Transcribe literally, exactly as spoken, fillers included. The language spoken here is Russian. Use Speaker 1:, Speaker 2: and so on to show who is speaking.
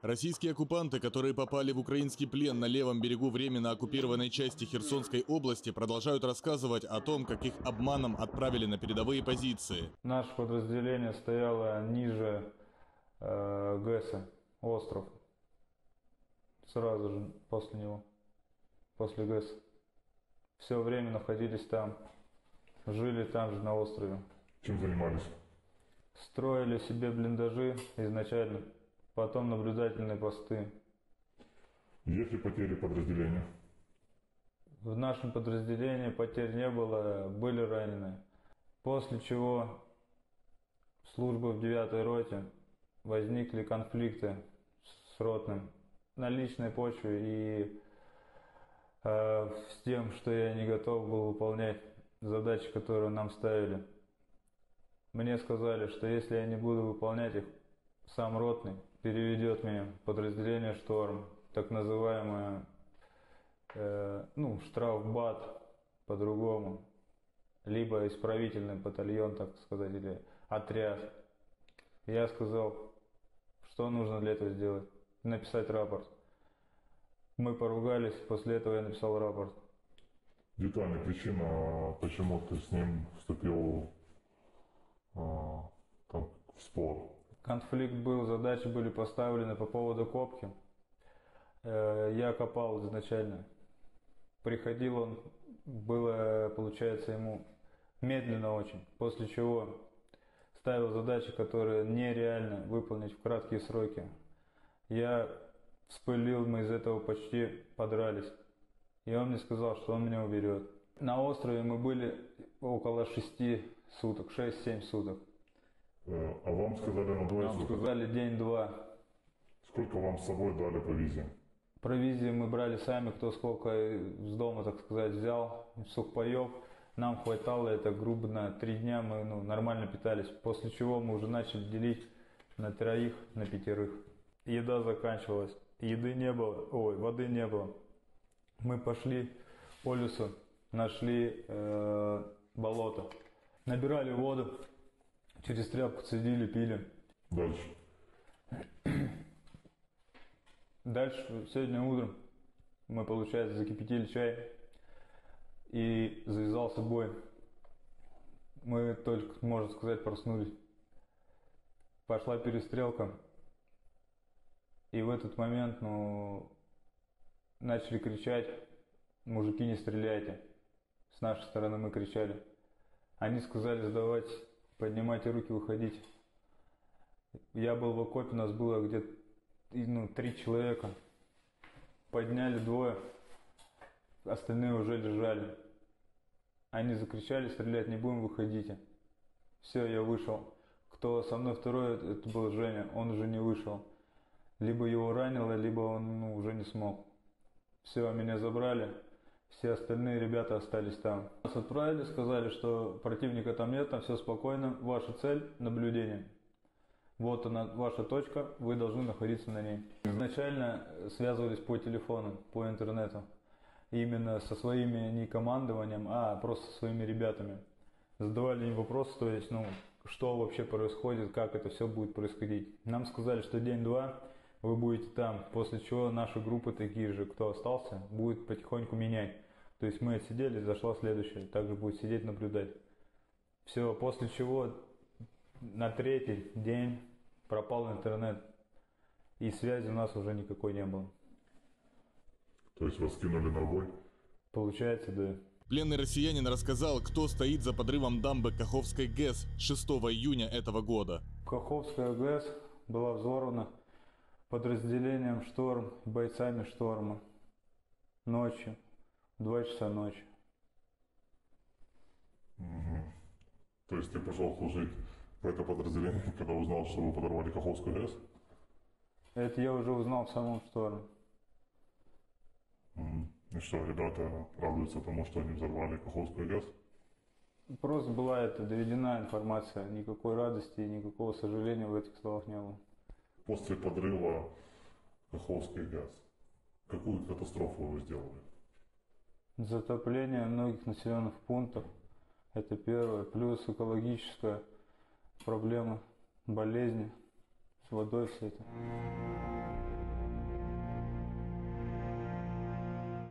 Speaker 1: Российские оккупанты, которые попали в украинский плен на левом берегу временно оккупированной части Херсонской области, продолжают рассказывать о том, как их обманом отправили на передовые позиции.
Speaker 2: Наше подразделение стояло ниже э, ГЭСа, остров, сразу же после него, после ГЭСа. Все время находились там, жили там же на острове.
Speaker 3: Чем занимались?
Speaker 2: Строили себе блиндажи изначально, потом наблюдательные посты.
Speaker 3: Есть ли потери подразделения?
Speaker 2: В нашем подразделении потерь не было, были ранены. После чего службы в девятой роте возникли конфликты с ротным на личной почве и э, с тем, что я не готов был выполнять задачи, которые нам ставили. Мне сказали, что если я не буду выполнять их, сам ротный переведет меня в подразделение «Шторм», так называемое, э, ну, штрафбат по-другому, либо исправительный батальон, так сказать, или отряд. Я сказал, что нужно для этого сделать, написать рапорт. Мы поругались, после этого я написал рапорт.
Speaker 3: Детальная причина, почему ты с ним вступил а, там, в спор?
Speaker 2: Конфликт был, задачи были поставлены по поводу копки. Я копал изначально. Приходил он, было, получается, ему медленно очень, после чего ставил задачи, которые нереально выполнить в краткие сроки. Я вспылил, мы из этого почти подрались. И он мне сказал, что он меня уберет. На острове мы были около шести суток, шесть-семь суток.
Speaker 3: А вам сказали на двое
Speaker 2: Нам
Speaker 3: суток?
Speaker 2: сказали день-два.
Speaker 3: Сколько вам с собой дали провизии?
Speaker 2: Провизии мы брали сами, кто сколько с дома, так сказать, взял, сухпаев. Нам хватало это грубо на три дня, мы ну, нормально питались. После чего мы уже начали делить на троих, на пятерых. Еда заканчивалась, еды не было, ой, воды не было. Мы пошли по лесу, нашли э, болото, набирали воду, через тряпку цедили, пили.
Speaker 3: Дальше?
Speaker 2: Дальше, сегодня утром мы, получается, закипятили чай и завязался бой. Мы только, можно сказать, проснулись. Пошла перестрелка. И в этот момент, ну, начали кричать: мужики, не стреляйте. С нашей стороны мы кричали. Они сказали сдавать, поднимайте руки, выходите. Я был в окопе, нас было где-то ну, три человека. Подняли двое, остальные уже лежали. Они закричали: стрелять не будем, выходите. Все, я вышел. Кто со мной второй, это был Женя, он уже не вышел. Либо его ранило, либо он ну, уже не смог. Все, меня забрали, все остальные ребята остались там. Нас отправили, сказали, что противника там нет, там все спокойно, ваша цель – наблюдение. Вот она, ваша точка, вы должны находиться на ней. Изначально связывались по телефону, по интернету. Именно со своими не командованием, а просто со своими ребятами. Задавали им вопросы, то есть, ну, что вообще происходит, как это все будет происходить. Нам сказали, что день-два вы будете там, после чего наши группы такие же, кто остался, будет потихоньку менять. То есть мы отсидели, зашла следующая, также будет сидеть, наблюдать. Все, после чего на третий день пропал интернет, и связи у нас уже никакой не было.
Speaker 3: То есть вас кинули на бой?
Speaker 2: Получается, да.
Speaker 1: Пленный россиянин рассказал, кто стоит за подрывом дамбы Каховской ГЭС шестого июня этого года.
Speaker 2: Каховская ГЭС была взорвана подразделением «Шторм», бойцами «Шторма» ночью, в два часа ночи.
Speaker 3: Угу. То есть ты пошел служить в это подразделение, когда узнал, что вы подорвали Каховскую ГЭС?
Speaker 2: Это я уже узнал в самом «Шторме».
Speaker 3: Угу. И что, ребята радуются тому, что они взорвали Каховскую ГЭС?
Speaker 2: Просто была это доведена информация, никакой радости и никакого сожаления в этих словах не было.
Speaker 3: После подрыва Каховской ГЭС, какую катастрофу вы сделали?
Speaker 2: Затопление многих населенных пунктов, это первое, плюс экологическая проблема, болезни с водой, все это.